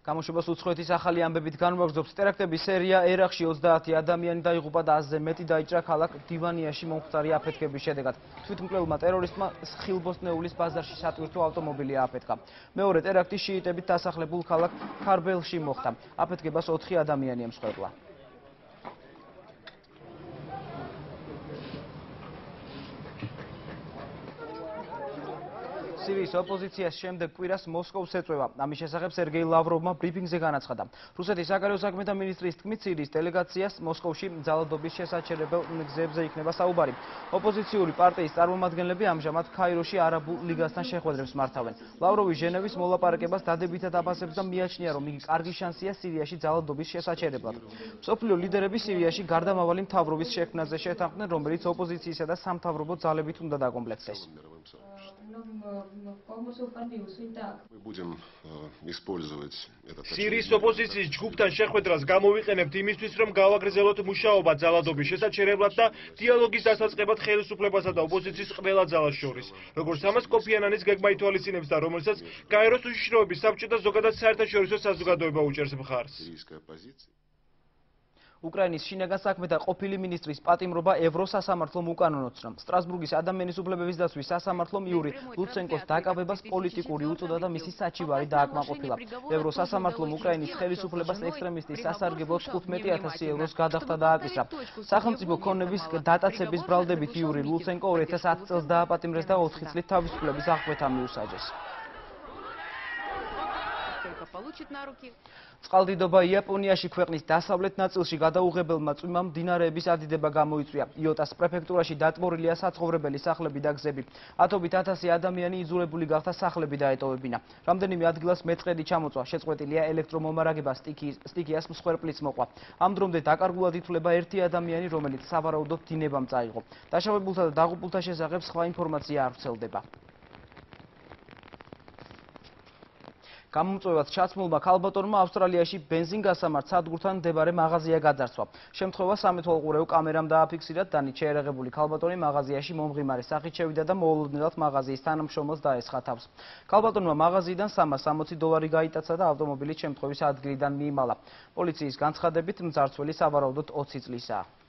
გამოშვებას უცხოეთის ახალი ამბებით განმაგრძობს ტერაქტების სერია ერაყში 30 ადამიანი დაიღუპა და ასზე მეტი დაიჭრა ქალაქ დივანიაში მომხდარი აფეთქების შედეგად. თვითმკვლელმა ტერორისტმა ხილბოსნეულის ბაზარში სატვირთო ავტომობილი ააფეთქა. მეორე ტერაქტი შიიტებით დასახლებულ ქალაქ ქარბელში მოხდა. აფეთქებას 4 ადამიანი ემსხვერპლა. სირიის ოპოზიციას შემდეგ კვირას მოსკოვს ეწვევა. ამის შესახებ სერგეი ლავროვმა ბრიფინგზე განაცხადა. რუსეთის საგარეო საქმეთა მინისტრის თქმით, სირიის დელეგაციას მოსკოვში ძალადობის შესაჩერებელ გზებზე იქნება საუბარი. ოპოზიციური პარტიის წარმომადგენლები ამჟამად ქაიროში არაბულ ლიგასთან შეხვედრებს მართავენ. ლავროვი ჟენევის მოლაპარაკებას დადებითად აფასებს და მიაჩნია, რომ იგი კარგი შანსია სირიაში ძალადობის შესაჩერებლად. მსოფლიო ლიდერები სირიაში გარდამავალი მთავრობის შექმნაზე შეთანხმდნენ, რომელიც ოპოზიციისა და სამთავრობო ძალებით უნდა დაკომპლექტდეს. სირიის ოპოზიციის ჯგუფთან შეხვედრას გამოვიყენებთ იმისთვის, რომ გავაგრძელოთ მუშაობა ძალადობის შესაჩერებლად და დიალოგის დასაწყებად ხელისუფლებასა და ოპოზიციის ყველა ძალას შორის. როგორც ამას კოფი ანანის გეგმა ითვალისწინებს და რომელსაც კაიროს უშიშროების საბჭო და ზოგადად საერთაშორისო საზოგადოება უჭერს მხარს. უკრაინის შინაგან საქმეთა ყოფილი მინისტრის პატიმრობა ევროსასამართლომ უკანონოცნა. სტრასბურგის ადამიანის უფლებების დაცვის სასამართლომ იური ლუცენკოს დაკავებას პოლიტიკური უწოდა და მისი საჩივარი დააკმაყოფილა. ევროსასამართლომ უკრაინის ხელისუფლებას ექსტრემისტის სასარგებლოდ 15,000 ევროს გადახდა დააკისრა. სახელმწიფო ქონების დატაცების ბრალდებით იური ლუცენკო 2010 წელს დააპატიმრეს და 4 წლით თავისუფლების აღკვეთა მიუსაჯეს. წყალდიდობა იაპონიაში ქვეყნის დასავლეთ ნაწილში გადაუღებელმა წვიმამ მდინარეების ადიდება გამოიწვია. იოტას პრეფექტურაში დატბორილია საცხოვრებელი სახლები და გზები. ათობით ათასი ადამიანი იძულებული გახდა სახლები დაეტოვებინა. რამდენიმე ადგილას მეწყერი ჩამოწვა. შეწყვეტილია ელექტრომომარაგება, სტიქიას მსხვერპლიც მოყვა. ამ დრომდე დაკარგულად ითვლება ერთი ადამიანი, რომელიც სავარაუდოდ დინებამ წაიღო. დაშავებულთა და დაღუპულთა შესახებ სხვა ინფორმაცია არ ვრცელდება. გამომწვევად ჩაცმულმა ქალბატონმა ავსტრალიაში ბენზინგასამართ სადგურთან მდებარე მაღაზია გაძარცვა. შემთხვევა სამეთვალყურეო კამერამ დააფიქსირა. დანით შეერაღებული ქალბატონი მაღაზიაში მომღიმარი სახით შევიდა და მოულოდნელად მაღაზიის თანამშრომელს დაესხა თავს. ქალბატონმა მაღაზიიდან $360 გაიტაცა და ავტომობილი შემთხვევის ადგილიდან მიიმალა. პოლიციის განცხადებით, მძარცველი სავარაუდოდ 20 წლისაა.